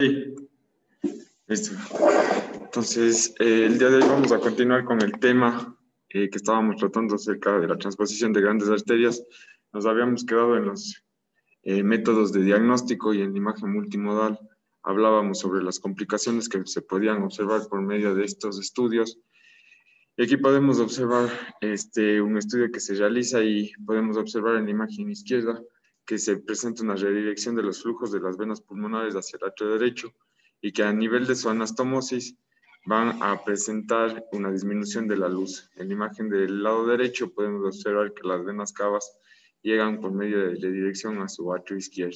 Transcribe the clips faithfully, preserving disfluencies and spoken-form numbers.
Sí, listo. Entonces, eh, el día de hoy vamos a continuar con el tema eh, que estábamos tratando acerca de la transposición de grandes arterias. Nos habíamos quedado en los eh, métodos de diagnóstico y en la imagen multimodal. Hablábamos sobre las complicaciones que se podían observar por medio de estos estudios. Y aquí podemos observar este, un estudio que se realiza y podemos observar en la imagen izquierda que se presenta una redirección de los flujos de las venas pulmonares hacia el atrio derecho y que a nivel de su anastomosis van a presentar una disminución de la luz. En la imagen del lado derecho podemos observar que las venas cavas llegan por medio de redirección a su atrio izquierdo.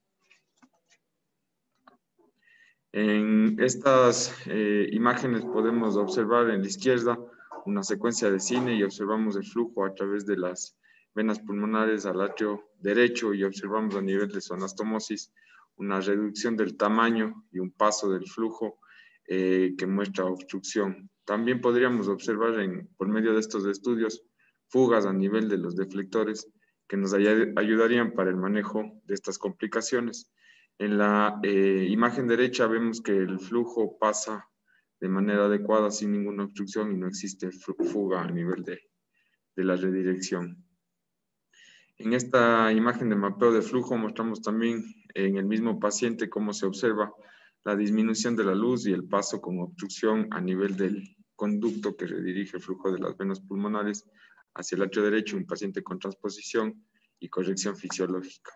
En estas eh, imágenes podemos observar en la izquierda una secuencia de cine y observamos el flujo a través de las venas pulmonares al atrio derecho y observamos a nivel de su anastomosis una reducción del tamaño y un paso del flujo eh, que muestra obstrucción. También podríamos observar en, por medio de estos estudios fugas a nivel de los deflectores que nos ay- ayudarían para el manejo de estas complicaciones. En la eh, imagen derecha vemos que el flujo pasa de manera adecuada sin ninguna obstrucción y no existe fuga a nivel de, de la redirección. En esta imagen de mapeo de flujo mostramos también en el mismo paciente cómo se observa la disminución de la luz y el paso con obstrucción a nivel del conducto que redirige el flujo de las venas pulmonares hacia el atrio derecho, un paciente con transposición y corrección fisiológica.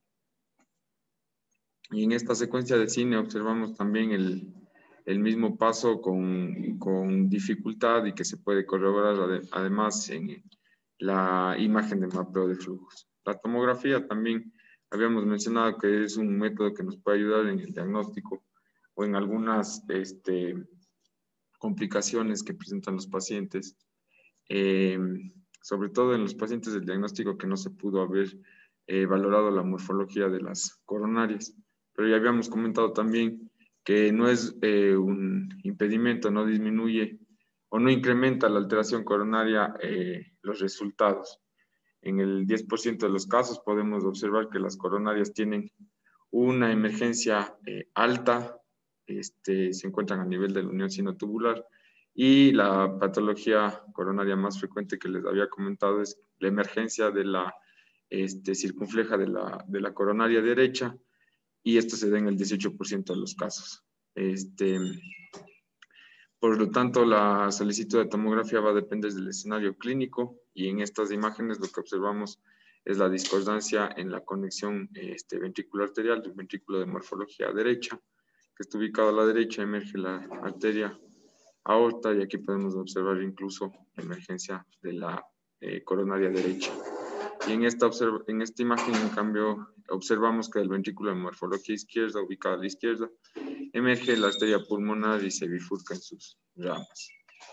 Y en esta secuencia de cine observamos también el, el mismo paso con, con dificultad y que se puede corroborar además en la imagen de mapeo de flujos. La tomografía también habíamos mencionado que es un método que nos puede ayudar en el diagnóstico o en algunas este, complicaciones que presentan los pacientes, eh, sobre todo en los pacientes del diagnóstico que no se pudo haber eh, valorado la morfología de las coronarias. Pero ya habíamos comentado también que no es eh, un impedimento, no disminuye o no incrementa la alteración coronaria eh, los resultados. En el diez por ciento de los casos podemos observar que las coronarias tienen una emergencia eh, alta, este, se encuentran a nivel de la unión sinotubular, y la patología coronaria más frecuente que les había comentado es la emergencia de la este, circunfleja de la, de la coronaria derecha, y esto se da en el dieciocho por ciento de los casos. Este, por lo tanto, la solicitud de tomografía va a depender del escenario clínico y en estas imágenes lo que observamos es la discordancia en la conexión este, ventrículo arterial del ventrículo de morfología derecha, que está ubicado a la derecha, emerge la arteria aorta y aquí podemos observar incluso la emergencia de la eh, coronaria derecha. Y en esta, en esta imagen, en cambio, observamos que el ventrículo de morfología izquierda, ubicado a la izquierda, emerge la arteria pulmonar y se bifurca en sus ramas.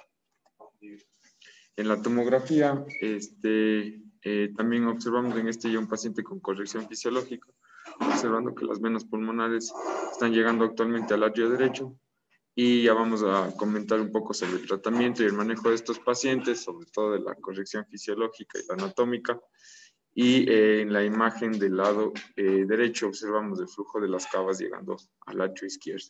En la tomografía, este, eh, también observamos en este ya un paciente con corrección fisiológica, observando que las venas pulmonares están llegando actualmente al atrio derecho, y ya vamos a comentar un poco sobre el tratamiento y el manejo de estos pacientes, sobre todo de la corrección fisiológica y la anatómica. Y eh, en la imagen del lado eh, derecho observamos el flujo de las cavas llegando al atrio izquierdo.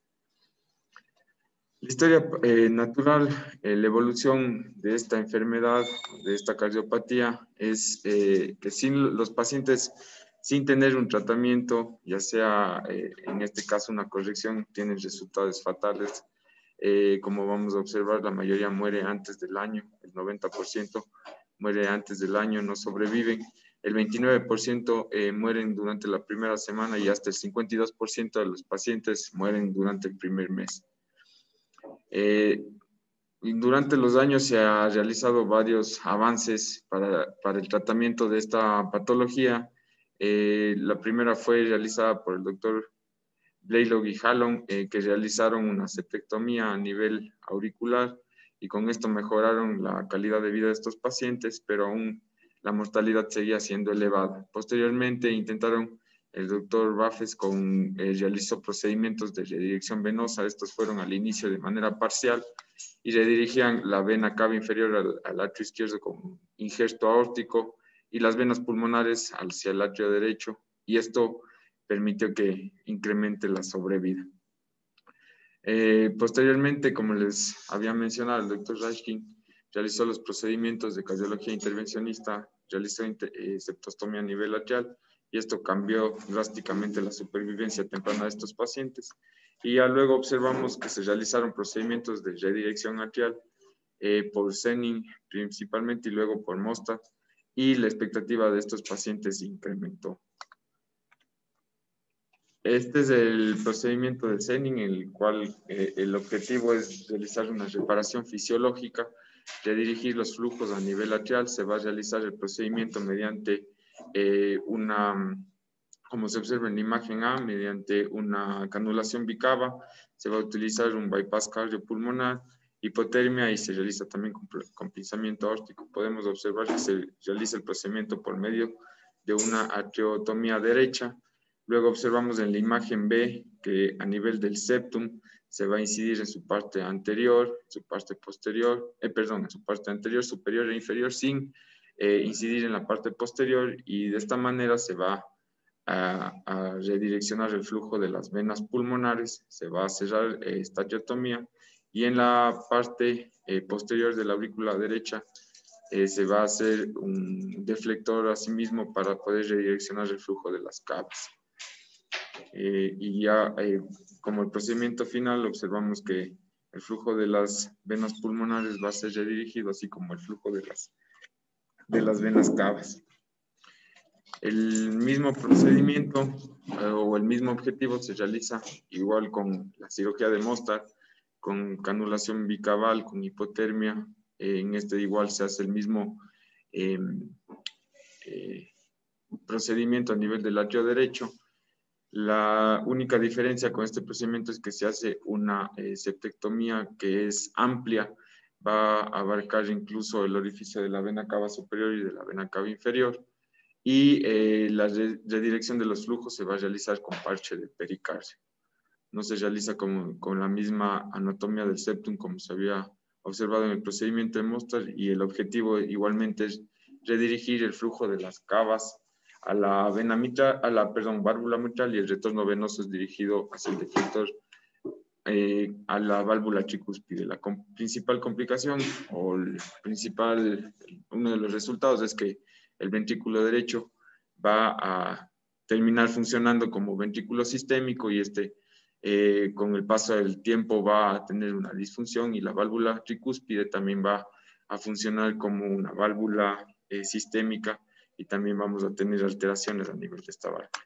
La historia eh, natural, eh, la evolución de esta enfermedad, de esta cardiopatía, es eh, que sin los pacientes, sin tener un tratamiento, ya sea eh, en este caso una corrección, tienen resultados fatales. Eh, como vamos a observar, la mayoría muere antes del año, el noventa por ciento muere antes del año, no sobreviven. El veintinueve por ciento eh, mueren durante la primera semana y hasta el cincuenta y dos por ciento de los pacientes mueren durante el primer mes. Eh, durante los años se han realizado varios avances para, para el tratamiento de esta patología. Eh, la primera fue realizada por el doctor Blaylock y Hallon, eh, que realizaron una septectomía a nivel auricular y con esto mejoraron la calidad de vida de estos pacientes, pero aún la mortalidad seguía siendo elevada. Posteriormente intentaron, el doctor Raffes con, eh, realizó procedimientos de redirección venosa. Estos fueron al inicio de manera parcial y redirigían la vena cava inferior al, al atrio izquierdo con injerto aórtico y las venas pulmonares hacia el atrio derecho. Y esto permitió que incremente la sobrevida. Eh, posteriormente, como les había mencionado, el doctor Rashkin realizó los procedimientos de cardiología intervencionista, realizó eh, septostomía a nivel atrial, y esto cambió drásticamente la supervivencia temprana de estos pacientes. Y ya luego observamos que se realizaron procedimientos de redirección atrial eh, por Senning principalmente y luego por Mostert, y la expectativa de estos pacientes incrementó. Este es el procedimiento de Senning, en el cual eh, el objetivo es realizar una reparación fisiológica, redirigir los flujos a nivel atrial. Se va a realizar el procedimiento mediante eh, una, como se observa en la imagen A, mediante una canulación bicava. Se va a utilizar un bypass cardiopulmonar, hipotermia, y se realiza también con, con pinzamiento aórtico. Podemos observar que se realiza el procedimiento por medio de una arteriotomía derecha. Luego observamos en la imagen B que a nivel del septum se va a incidir en su parte anterior, su parte posterior, eh, perdón, en su parte anterior, superior e inferior, sin eh, incidir en la parte posterior, y de esta manera se va a, a redireccionar el flujo de las venas pulmonares, se va a cerrar eh, esta arteriotomía, y en la parte eh, posterior de la aurícula derecha eh, se va a hacer un deflector asimismo para poder redireccionar el flujo de las cavas. Eh, y ya eh, como el procedimiento final observamos que el flujo de las venas pulmonares va a ser redirigido, así como el flujo de las, de las venas cavas. El mismo procedimiento eh, o el mismo objetivo se realiza igual con la cirugía de Mostert, con canulación bicaval, con hipotermia. Eh, en este igual se hace el mismo eh, eh, procedimiento a nivel del atrio derecho. La única diferencia con este procedimiento es que se hace una eh, septectomía que es amplia, va a abarcar incluso el orificio de la vena cava superior y de la vena cava inferior, y eh, la redirección de los flujos se va a realizar con parche de pericardio. No se realiza con, con la misma anatomía del septum como se había observado en el procedimiento de Mostert, y el objetivo igualmente es redirigir el flujo de las cavas a la vena mitral, a la, perdón, válvula mitral, y el retorno venoso es dirigido hacia el deflector eh, a la válvula tricúspide. La com principal complicación o el principal, uno de los resultados es que el ventrículo derecho va a terminar funcionando como ventrículo sistémico, y este eh, con el paso del tiempo va a tener una disfunción, y la válvula tricúspide también va a funcionar como una válvula eh, sistémica, y también vamos a tener alteraciones a nivel de esta válvula.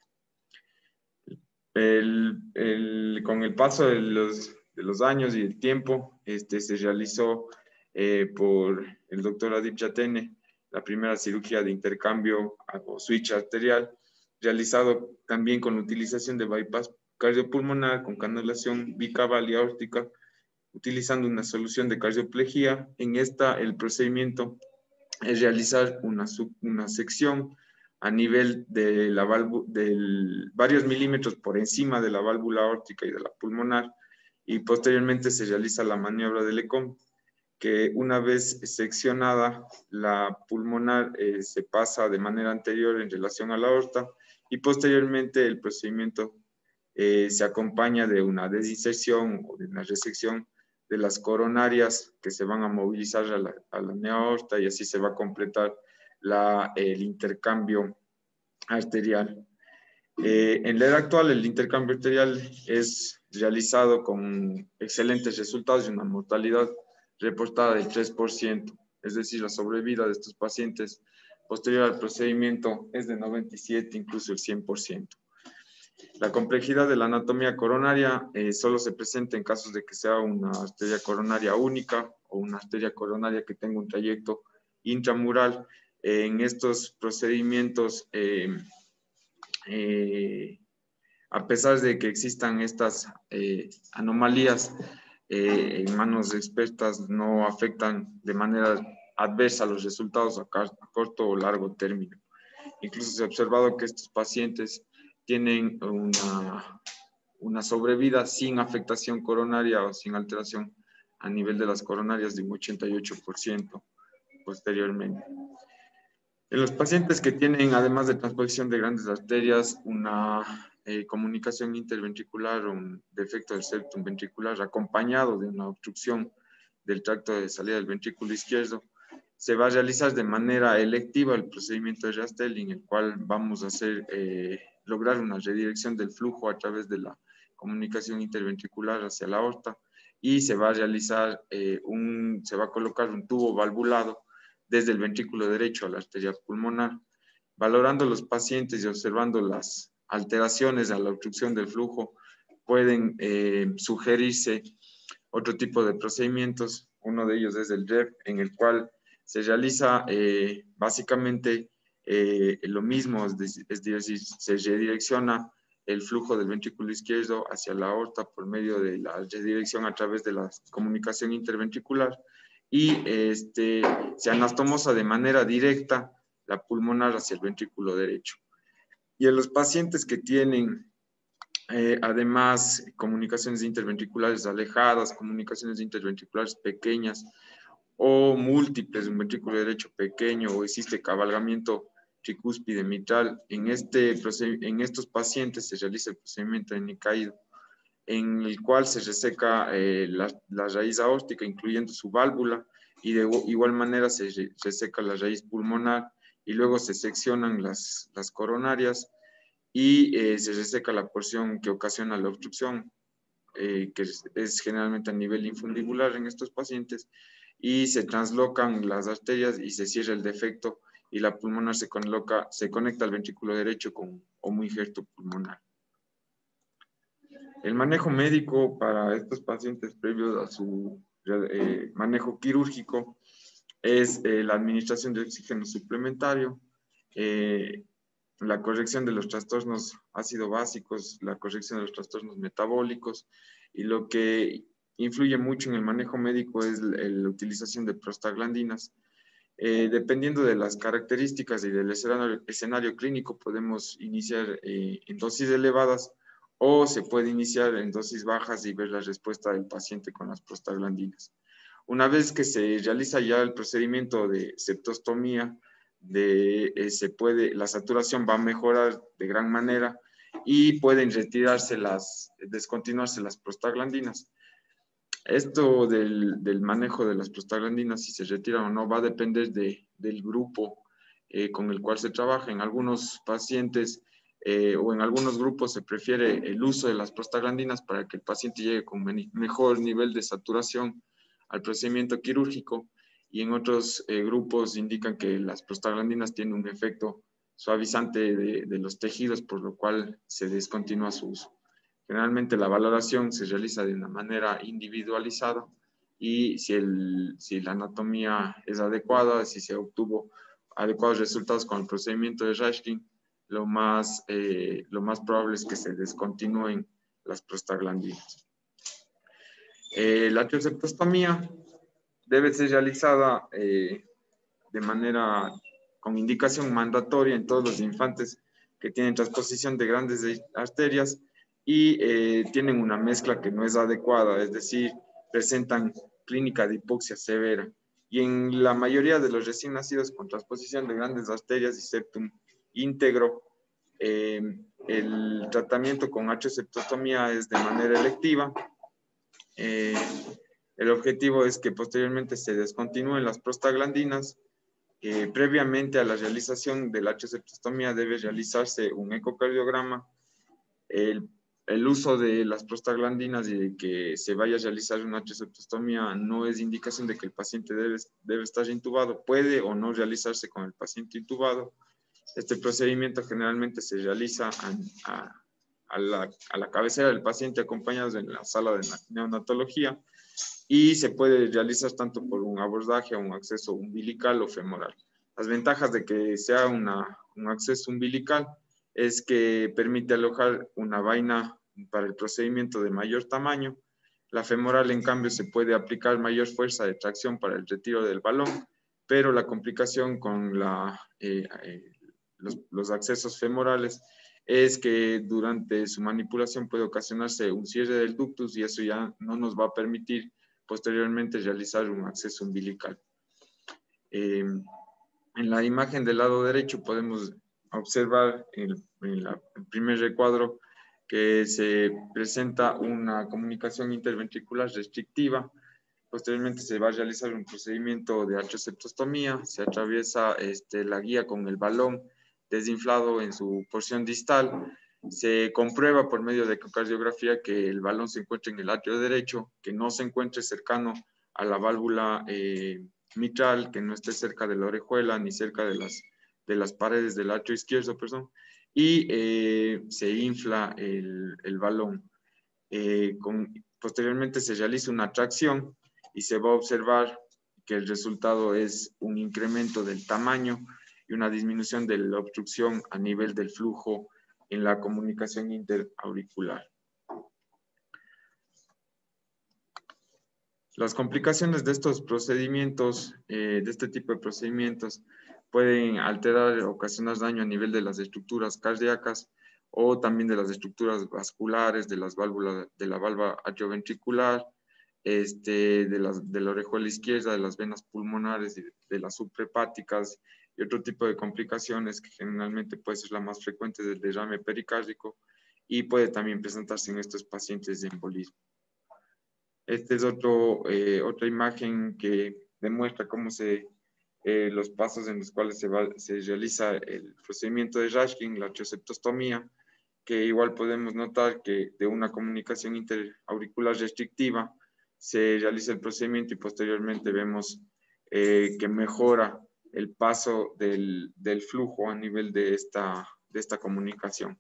El, el, con el paso de los, de los años y el tiempo, este, se realizó eh, por el doctor Adib Yatene la primera cirugía de intercambio o switch arterial, realizado también con utilización de bypass cardiopulmonar, con canulación bicaval y aórtica, utilizando una solución de cardioplegía. En esta, el procedimiento es realizar una, una sección a nivel de la válvula, de varios milímetros por encima de la válvula aórtica y de la pulmonar, y posteriormente se realiza la maniobra del E C O M, que una vez seccionada la pulmonar eh, se pasa de manera anterior en relación a la aorta, y posteriormente el procedimiento eh, se acompaña de una desinserción o de una resección de las coronarias, que se van a movilizar a la, a la neoaorta, y así se va a completar la, el intercambio arterial. Eh, en la era actual, el intercambio arterial es realizado con excelentes resultados y una mortalidad reportada del tres por ciento, es decir, la sobrevida de estos pacientes posterior al procedimiento es de noventa y siete, incluso el cien por ciento. La complejidad de la anatomía coronaria eh, solo se presenta en casos de que sea una arteria coronaria única o una arteria coronaria que tenga un trayecto intramural. Eh, en estos procedimientos, eh, eh, a pesar de que existan estas eh, anomalías, eh, en manos expertas no afectan de manera adversa los resultados a, a corto o largo término. Incluso se ha observado que estos pacientes tienen una, una sobrevida sin afectación coronaria o sin alteración a nivel de las coronarias de un ochenta y ocho por ciento posteriormente. En los pacientes que tienen, además de transposición de grandes arterias, una eh, comunicación interventricular o un defecto del septum ventricular acompañado de una obstrucción del tracto de salida del ventrículo izquierdo, se va a realizar de manera electiva el procedimiento de Rastel, en el cual vamos a hacer, eh, lograr una redirección del flujo a través de la comunicación interventricular hacia la aorta, y se va a realizar eh, un, se va a colocar un tubo valvulado desde el ventrículo derecho a la arteria pulmonar. Valorando los pacientes y observando las alteraciones a la obstrucción del flujo, pueden eh, sugerirse otro tipo de procedimientos. Uno de ellos es el R E P, en el cual se realiza eh, básicamente eh, lo mismo, es decir, es decir, se redirecciona el flujo del ventrículo izquierdo hacia la aorta por medio de la redirección a través de la comunicación interventricular, y este, se anastomosa de manera directa la pulmonar hacia el ventrículo derecho. Y en los pacientes que tienen Eh, además, comunicaciones interventriculares alejadas, comunicaciones interventriculares pequeñas o múltiples, un ventrículo derecho pequeño, o existe cabalgamiento tricúspide mitral. En, este, en estos pacientes se realiza el procedimiento de Nikaido, en el cual se reseca eh, la, la raíz aórtica, incluyendo su válvula, y de igual manera se reseca la raíz pulmonar, y luego se seccionan las, las coronarias, y eh, se reseca la porción que ocasiona la obstrucción, eh, que es, es generalmente a nivel infundibular en estos pacientes, y se translocan las arterias y se cierra el defecto, y la pulmonar se, coloca, se conecta al ventrículo derecho con homo injerto pulmonar. El manejo médico para estos pacientes previos a su eh, manejo quirúrgico es eh, la administración de oxígeno suplementario, eh, la corrección de los trastornos ácido básicos, la corrección de los trastornos metabólicos, y lo que influye mucho en el manejo médico es la, la utilización de prostaglandinas. Eh, dependiendo de las características y del escenario, escenario clínico, podemos iniciar eh, en dosis elevadas, o se puede iniciar en dosis bajas y ver la respuesta del paciente con las prostaglandinas. Una vez que se realiza ya el procedimiento de septostomía, de, eh, se puede, la saturación va a mejorar de gran manera, y pueden retirarse las, descontinuarse las prostaglandinas. Esto del, del manejo de las prostaglandinas, si se retiran o no, va a depender de, del grupo eh, con el cual se trabaja. En algunos pacientes eh, o en algunos grupos se prefiere el uso de las prostaglandinas para que el paciente llegue con mejor nivel de saturación al procedimiento quirúrgico, y en otros eh, grupos indican que las prostaglandinas tienen un efecto suavizante de, de los tejidos, por lo cual se descontinúa su uso. Generalmente la valoración se realiza de una manera individualizada, y si, el, si la anatomía es adecuada, si se obtuvo adecuados resultados con el procedimiento de Rashkin, lo más, eh, lo más probable es que se descontinúen las prostaglandinas. Eh, la trioseptostomía debe ser realizada eh, de manera con indicación mandatoria en todos los infantes que tienen transposición de grandes arterias y eh, tienen una mezcla que no es adecuada, es decir, presentan clínica de hipoxia severa. Y en la mayoría de los recién nacidos con transposición de grandes arterias y septum íntegro, eh, el tratamiento con atrioseptostomía es de manera electiva. Eh, el objetivo es que posteriormente se descontinúen las prostaglandinas. Eh, previamente a la realización de la atrioseptostomía debe realizarse un ecocardiograma. El, el uso de las prostaglandinas y de que se vaya a realizar una atrioseptostomía no es indicación de que el paciente debe, debe estar intubado. Puede o no realizarse con el paciente intubado. Este procedimiento generalmente se realiza a, a, a, la, a la cabecera del paciente, acompañados en la sala de neonatología, y se puede realizar tanto por un abordaje a un acceso umbilical o femoral. Las ventajas de que sea una, un acceso umbilical es que permite alojar una vaina para el procedimiento de mayor tamaño. La femoral, en cambio, se puede aplicar mayor fuerza de tracción para el retiro del balón, pero la complicación con la, eh, eh, los, los accesos femorales es que durante su manipulación puede ocasionarse un cierre del ductus, y eso ya no nos va a permitir posteriormente realizar un acceso umbilical. Eh, en la imagen del lado derecho podemos observar en, en la, el primer recuadro que se presenta una comunicación interventricular restrictiva. Posteriormente se va a realizar un procedimiento de atrioseptostomía, se atraviesa este, la guía con el balón desinflado en su porción distal, se comprueba por medio de ecocardiografía que el balón se encuentra en el atrio derecho, que no se encuentre cercano a la válvula eh, mitral, que no esté cerca de la orejuela ni cerca de las, de las paredes del atrio izquierdo, perdón, y eh, se infla el, el balón. Eh, con, posteriormente se realiza una tracción y se va a observar que el resultado es un incremento del tamaño y una disminución de la obstrucción a nivel del flujo en la comunicación interauricular. Las complicaciones de estos procedimientos, eh, de este tipo de procedimientos, pueden alterar, ocasionar daño a nivel de las estructuras cardíacas o también de las estructuras vasculares, de las válvulas, de la válvula atrioventricular, este, de, las, de la orejuela izquierda, de las venas pulmonares, de, de las suprahepáticas y otro tipo de complicaciones que generalmente puede ser la más frecuente del derrame pericárdico y puede también presentarse en estos pacientes de embolismo. Esta es otro, eh, otra imagen que demuestra cómo se, eh, los pasos en los cuales se, va, se realiza el procedimiento de Rashkin, la atrioseptostomía, que igual podemos notar que de una comunicación interauricular restrictiva se realiza el procedimiento y posteriormente vemos eh, que mejora el paso del, del flujo a nivel de esta, de esta comunicación.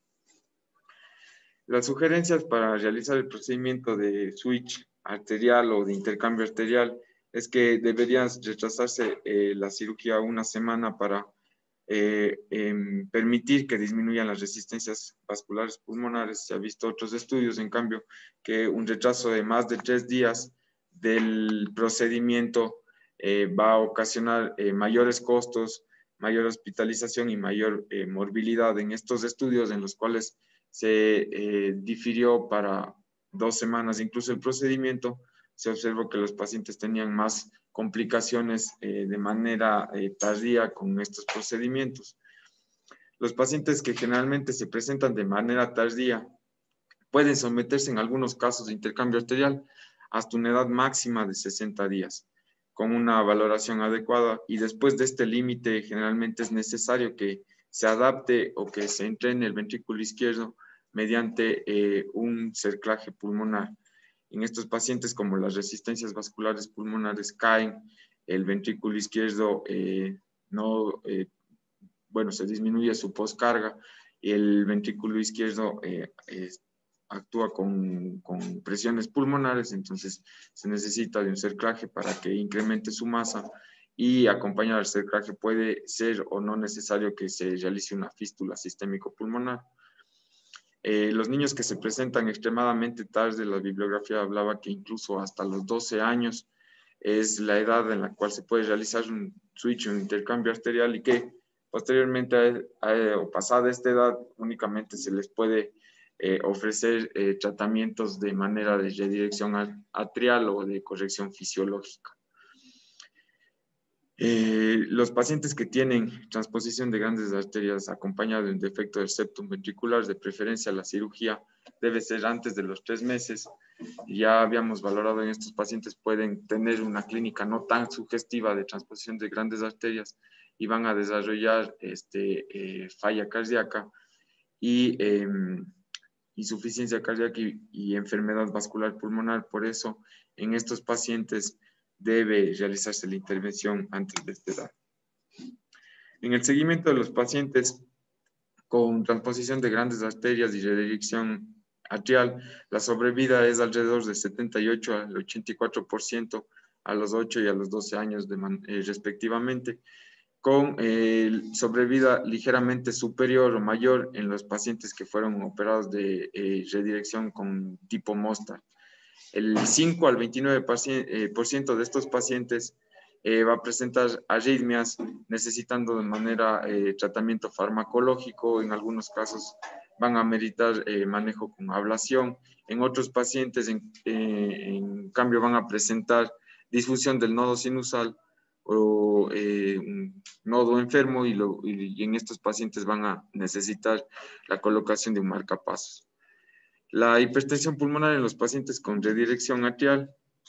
Las sugerencias para realizar el procedimiento de switch arterial o de intercambio arterial es que debería retrasarse eh, la cirugía una semana para eh, eh, permitir que disminuyan las resistencias vasculares pulmonares. Se ha visto otros estudios, en cambio, que un retraso de más de tres días del procedimiento eh, va a ocasionar eh, mayores costos, mayor hospitalización y mayor eh, morbilidad. En estos estudios en los cuales se eh, difirió para dos semanas incluso el procedimiento, se observó que los pacientes tenían más complicaciones eh, de manera eh, tardía con estos procedimientos. Los pacientes que generalmente se presentan de manera tardía pueden someterse en algunos casos de intercambio arterial hasta una edad máxima de sesenta días, con una valoración adecuada, y después de este límite generalmente es necesario que se adapte o que se entrene el ventrículo izquierdo mediante eh, un cerclaje pulmonar. En estos pacientes, como las resistencias vasculares pulmonares caen, el ventrículo izquierdo eh, no, eh, bueno, se disminuye su poscarga y el ventrículo izquierdo eh, eh, actúa con, con presiones pulmonares, entonces se necesita de un cerclaje para que incremente su masa, y acompañado del cerclaje puede ser o no necesario que se realice una fístula sistémico pulmonar. Eh, los niños que se presentan extremadamente tarde, la bibliografía hablaba que incluso hasta los doce años es la edad en la cual se puede realizar un switch, un intercambio arterial, y que posteriormente a, a, o pasada esta edad únicamente se les puede eh, ofrecer eh, tratamientos de manera de redirección atrial o de corrección fisiológica. Eh, los pacientes que tienen transposición de grandes arterias acompañada de un defecto del septum ventricular, de preferencia la cirugía debe ser antes de los tres meses. Ya habíamos valorado en estos pacientes pueden tener una clínica no tan sugestiva de transposición de grandes arterias y van a desarrollar este, eh, falla cardíaca y eh, insuficiencia cardíaca y, y enfermedad vascular pulmonar. Por eso en estos pacientes debe realizarse la intervención antes de esta edad. En el seguimiento de los pacientes con transposición de grandes arterias y redirección atrial, la sobrevida es alrededor del setenta y ocho al ochenta y cuatro por ciento a los ocho y a los doce años de man, eh, respectivamente, con eh, sobrevida ligeramente superior o mayor en los pacientes que fueron operados de eh, redirección con tipo Mostert. El cinco al veintinueve por ciento de estos pacientes eh, va a presentar arritmias necesitando de manera eh, tratamiento farmacológico. En algunos casos van a meritar eh, manejo con ablación. En otros pacientes, en, eh, en cambio, van a presentar disfunción del nodo sinusal o eh, un nodo enfermo, y, lo, y en estos pacientes van a necesitar la colocación de un marcapasos. La hipertensión pulmonar en los pacientes con redirección atrial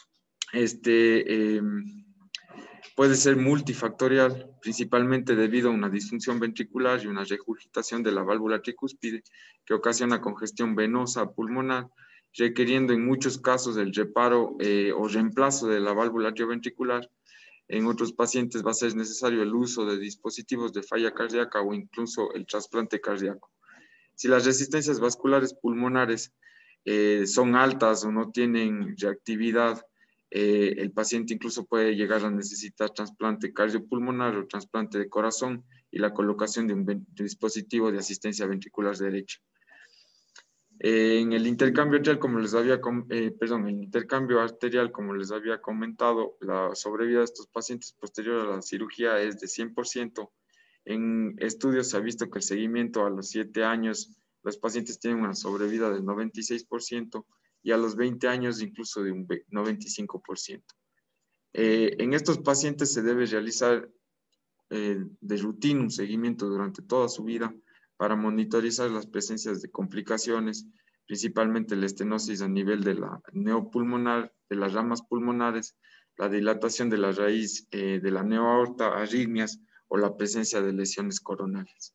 este, eh, puede ser multifactorial, principalmente debido a una disfunción ventricular y una regurgitación de la válvula tricúspide que ocasiona congestión venosa pulmonar, requiriendo en muchos casos el reparo eh, o reemplazo de la válvula atrioventricular. En otros pacientes va a ser necesario el uso de dispositivos de falla cardíaca o incluso el trasplante cardíaco. Si las resistencias vasculares pulmonares eh, son altas o no tienen reactividad, eh, el paciente incluso puede llegar a necesitar trasplante cardiopulmonar o trasplante de corazón y la colocación de un de dispositivo de asistencia ventricular derecha. Eh, en el intercambio arterial, como les había, eh, perdón, el intercambio arterial, como les había comentado, la sobrevida de estos pacientes posterior a la cirugía es de cien por ciento. En estudios se ha visto que el seguimiento a los siete años, los pacientes tienen una sobrevida del noventa y seis por ciento y a los veinte años incluso de un noventa y cinco por ciento. Eh, en estos pacientes se debe realizar eh, de rutina un seguimiento durante toda su vida para monitorizar las presencias de complicaciones, principalmente la estenosis a nivel de la neopulmonar, de las ramas pulmonares, la dilatación de la raíz eh, de la neoaorta, arritmias o la presencia de lesiones coronarias.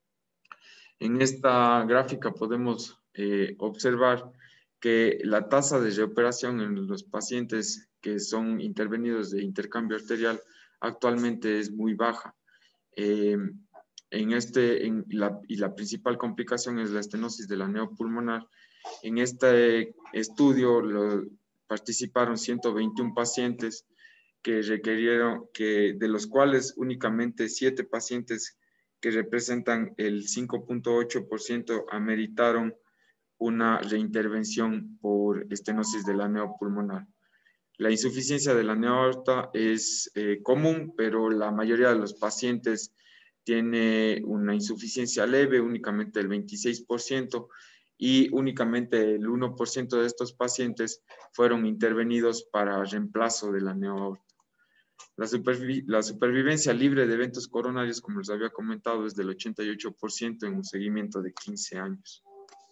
En esta gráfica podemos eh, observar que la tasa de reoperación en los pacientes que son intervenidos de intercambio arterial actualmente es muy baja. Eh, en este, en la, y la principal complicación es la estenosis de la neopulmonar. En este estudio lo, participaron ciento veintiún pacientes que requirieron, que, de los cuales únicamente siete pacientes que representan el cinco punto ocho por ciento ameritaron una reintervención por estenosis de la neopulmonar. La insuficiencia de la neoaorta es eh, común, pero la mayoría de los pacientes tiene una insuficiencia leve, únicamente el veintiséis por ciento, y únicamente el uno por ciento de estos pacientes fueron intervenidos para reemplazo de la neoaorta. La, supervi la supervivencia libre de eventos coronarios, como les había comentado, es del ochenta y ocho por ciento en un seguimiento de quince años.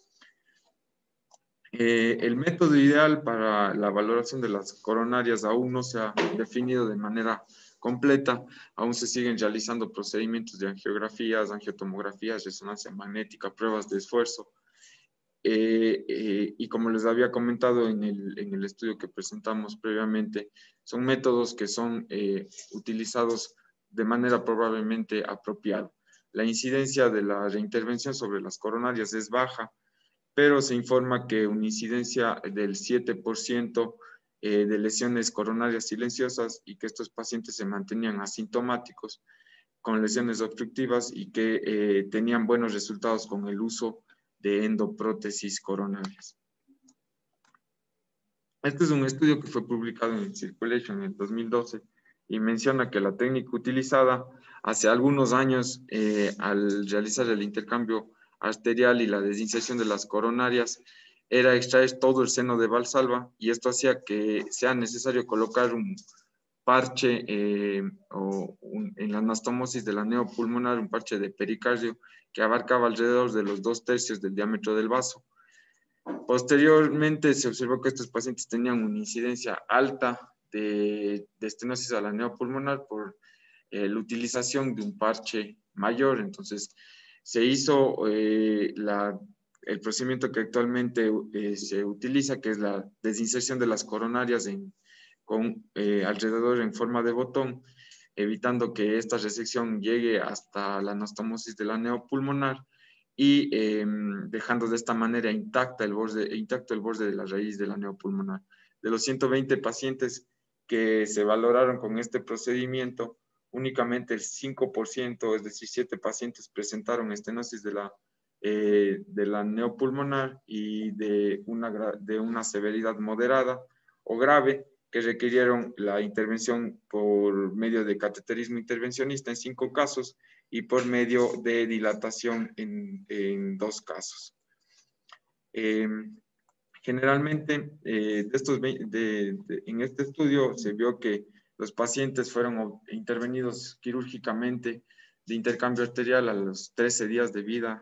Eh, el método ideal para la valoración de las coronarias aún no se ha definido de manera completa, aún se siguen realizando procedimientos de angiografías, angiotomografías, resonancia magnética, pruebas de esfuerzo, eh, eh, y como les había comentado en el, en el estudio que presentamos previamente, son métodos que son eh, utilizados de manera probablemente apropiada. La incidencia de la reintervención sobre las coronarias es baja, pero se informa que una incidencia del siete por ciento eh, de lesiones coronarias silenciosas y que estos pacientes se mantenían asintomáticos con lesiones obstructivas y que eh, tenían buenos resultados con el uso de endoprótesis coronarias. Este es un estudio que fue publicado en Circulation en el dos mil doce y menciona que la técnica utilizada hace algunos años eh, al realizar el intercambio arterial y la desinserción de las coronarias era extraer todo el seno de Valsalva y esto hacía que sea necesario colocar un parche eh, o un, en la anastomosis de la neopulmonar, un parche de pericardio que abarcaba alrededor de los dos tercios del diámetro del vaso. Posteriormente se observó que estos pacientes tenían una incidencia alta de, de estenosis a la neopulmonar por eh, la utilización de un parche mayor. Entonces se hizo eh, la, el procedimiento que actualmente eh, se utiliza, que es la desinserción de las coronarias en, con eh, alrededor en forma de botón, evitando que esta resección llegue hasta la anastomosis de la neopulmonar y eh, dejando de esta manera intacta el borde, intacto el borde de la raíz de la neopulmonar. De los ciento veinte pacientes que se valoraron con este procedimiento, únicamente el cinco por ciento, es decir, siete pacientes presentaron estenosis de la, eh, de la neopulmonar y de una, de una severidad moderada o grave, que requirieron la intervención por medio de cateterismo intervencionista en cinco casos y por medio de dilatación en, en dos casos. Eh, generalmente, eh, de estos, de, de, en este estudio se vio que los pacientes fueron intervenidos quirúrgicamente de intercambio arterial a los trece días de vida,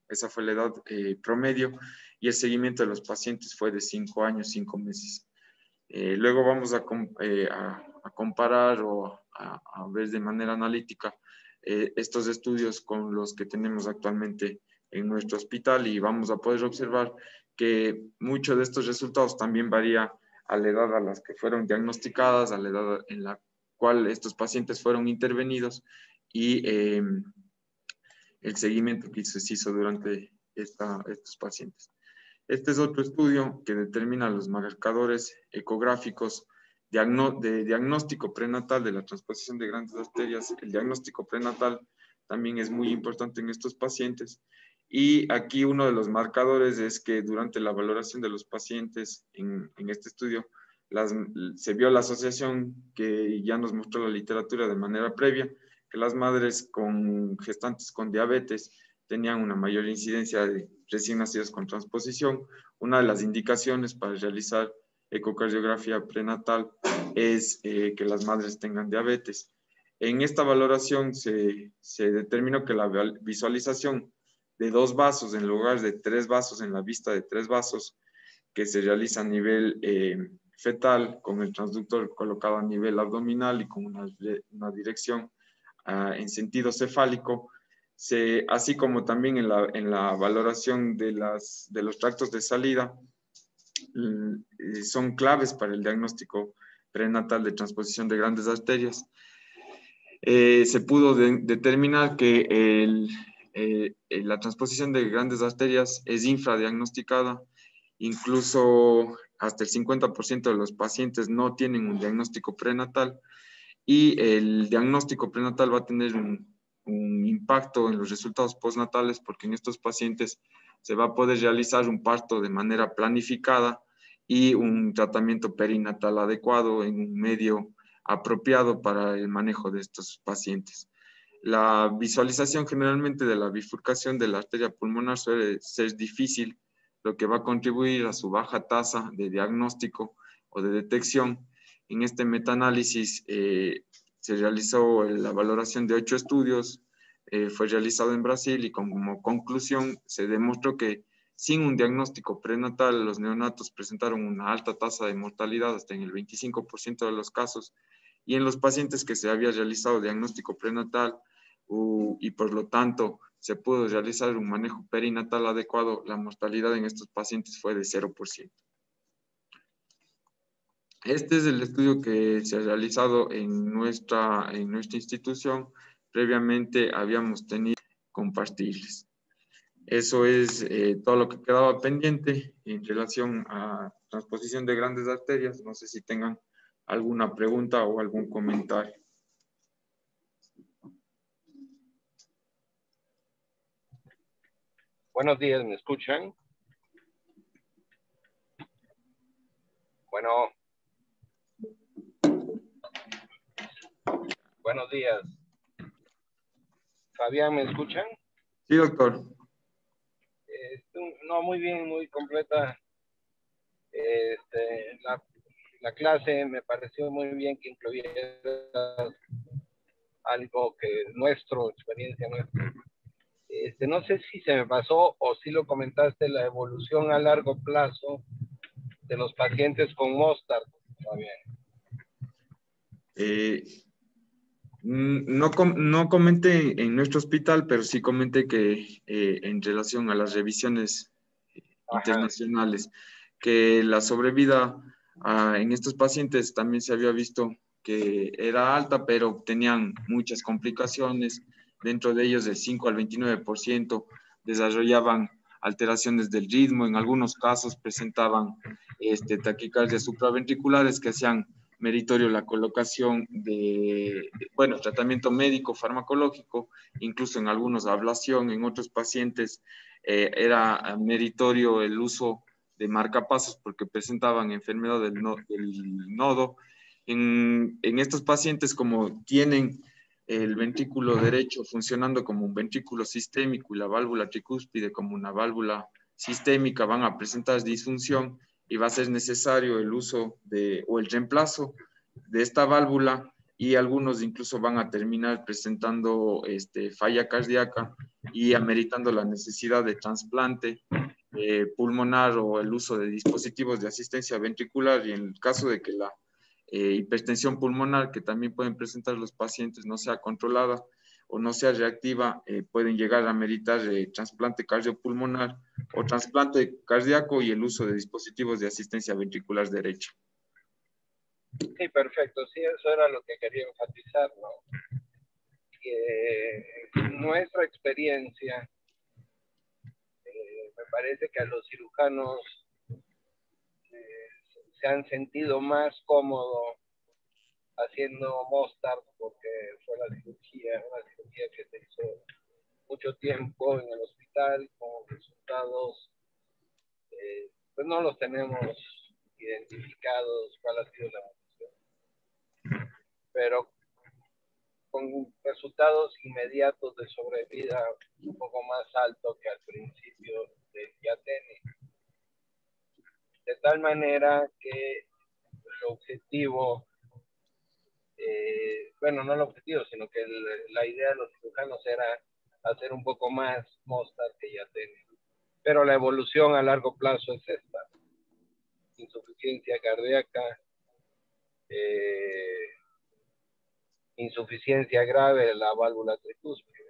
esa fue la edad eh, promedio, y el seguimiento de los pacientes fue de cinco años, cinco meses. Eh, luego vamos a, eh, a, a comparar o a, a ver de manera analítica eh, estos estudios con los que tenemos actualmente en nuestro hospital, y vamos a poder observar que muchos de estos resultados también varía a la edad a las que fueron diagnosticadas, a la edad en la cual estos pacientes fueron intervenidos y eh, el seguimiento que se hizo durante esta, estos pacientes. Este es otro estudio que determina los marcadores ecográficos de diagnóstico prenatal de la transposición de grandes arterias. El diagnóstico prenatal también es muy importante en estos pacientes. Y aquí uno de los marcadores es que durante la valoración de los pacientes en, en este estudio, las, se vio la asociación que ya nos mostró la literatura de manera previa, que las madres con gestantes con diabetes tenían una mayor incidencia de recién nacidos con transposición. Una de las indicaciones para realizar ecocardiografía prenatal es eh, que las madres tengan diabetes. En esta valoración se, se determinó que la visualización de dos vasos en lugar de tres vasos en la vista de tres vasos, que se realiza a nivel eh, fetal con el transductor colocado a nivel abdominal y con una, una dirección uh, en sentido cefálico, se, así como también en la, en la valoración de, las, de los tractos de salida, son claves para el diagnóstico prenatal de transposición de grandes arterias. Eh, se pudo de, determinar que el, eh, la transposición de grandes arterias es infradiagnosticada, incluso hasta el cincuenta por ciento de los pacientes no tienen un diagnóstico prenatal, y el diagnóstico prenatal va a tener un, un impacto en los resultados postnatales, porque en estos pacientes se va a poder realizar un parto de manera planificada y un tratamiento perinatal adecuado en un medio apropiado para el manejo de estos pacientes. La visualización generalmente de la bifurcación de la arteria pulmonar suele ser difícil, lo que va a contribuir a su baja tasa de diagnóstico o de detección. En este metaanálisis eh, se realizó la valoración de ocho estudios, eh, fue realizado en Brasil, y como conclusión se demostró que sin un diagnóstico prenatal los neonatos presentaron una alta tasa de mortalidad, hasta en el veinticinco por ciento de los casos, y en los pacientes que se había realizado diagnóstico prenatal uh, y por lo tanto se pudo realizar un manejo perinatal adecuado, la mortalidad en estos pacientes fue de cero por ciento. Este es el estudio que se ha realizado en nuestra, en nuestra institución. Previamente habíamos tenido compartirles. Eso es eh, todo lo que quedaba pendiente en relación a transposición de grandes arterias. No sé si tengan alguna pregunta o algún comentario. Buenos días, ¿me escuchan? Bueno. Buenos días. Fabián, ¿me escuchan? Sí, doctor. Eh, no, muy bien, muy completa. Este, la, la clase me pareció muy bien que incluyera algo que nuestro, experiencia nuestra. Este, no sé si se me pasó o si lo comentaste, la evolución a largo plazo de los pacientes con Mostard, Fabián. Eh, no, com no comenté en nuestro hospital, pero sí comenté que eh, en relación a las revisiones Ajá. internacionales, que la sobrevida uh, en estos pacientes también se había visto que era alta, pero tenían muchas complicaciones. Dentro de ellos, del cinco al veintinueve por ciento desarrollaban alteraciones del ritmo. En algunos casos presentaban este, taquicardias supraventriculares que hacían meritorio la colocación de, de, bueno, tratamiento médico farmacológico, incluso en algunos ablación. En otros pacientes eh, era meritorio el uso de marcapasos porque presentaban enfermedad del, no, del nodo. En, en estos pacientes, como tienen el ventrículo derecho funcionando como un ventrículo sistémico y la válvula tricúspide como una válvula sistémica, van a presentar disfunción y va a ser necesario el uso de, o el reemplazo de esta válvula y algunos incluso van a terminar presentando este, falla cardíaca y ameritando la necesidad de trasplante eh, pulmonar o el uso de dispositivos de asistencia ventricular, y en el caso de que la eh, hipertensión pulmonar que también pueden presentar los pacientes no sea controlada o no sea reactiva, eh, pueden llegar a meritar eh, trasplante cardiopulmonar o trasplante cardíaco y el uso de dispositivos de asistencia ventricular derecha. Sí, perfecto. Sí, eso era lo que quería enfatizar, ¿no? Que nuestra experiencia, eh, me parece que a los cirujanos eh, se han sentido más cómodos haciendo Mostard, porque fue la cirugía, una cirugía que se hizo mucho tiempo en el hospital, con resultados, eh, pues no los tenemos identificados cuál ha sido la evolución, pero con resultados inmediatos de sobrevida un poco más alto que al principio del Yatene. De tal manera que el objetivo, eh, bueno, no el objetivo, sino que el, la idea de los cirujanos era hacer un poco más Mostard que Yatene. Pero la evolución a largo plazo es esta: insuficiencia cardíaca, eh, insuficiencia grave de la válvula tricúspide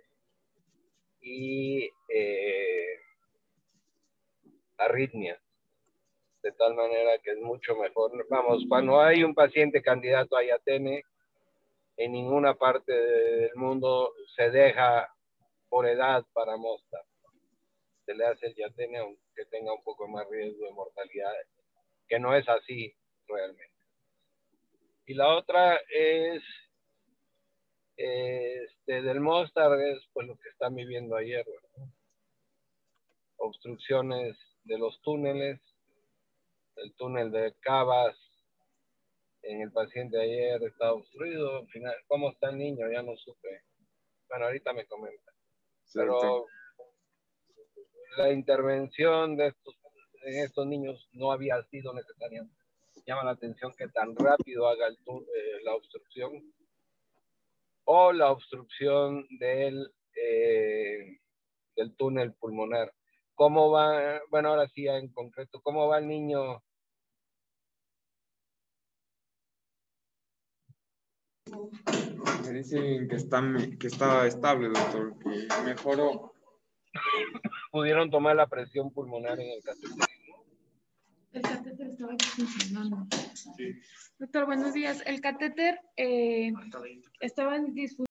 y eh, arritmias, de tal manera que es mucho mejor. Vamos, cuando hay un paciente candidato a Yatene, en ninguna parte del mundo se deja por edad para Mostard. Se le hace el Yatene aunque tenga un poco más riesgo de mortalidad, que no es así realmente. Y la otra es este, del Mostard, es pues lo que están viviendo ayer, ¿no? Obstrucciones de los túneles, el túnel de Cabas en el paciente ayer está obstruido. Al final, ¿cómo está el niño? Ya no supe. Bueno, ahorita me comenta. Pero la intervención de estos, en estos niños no había sido necesaria. Llama la atención que tan rápido haga el eh, la obstrucción, o la obstrucción del, eh, del túnel pulmonar. ¿Cómo va? Bueno, ahora sí, en concreto, ¿cómo va el niño? Me dicen que está, que está estable, doctor, que mejoró. ¿Pudieron tomar la presión pulmonar en el cateterismo? El catéter estaba disfuncionando. Sí. Doctor, buenos días. El catéter eh, estaba en disfunción.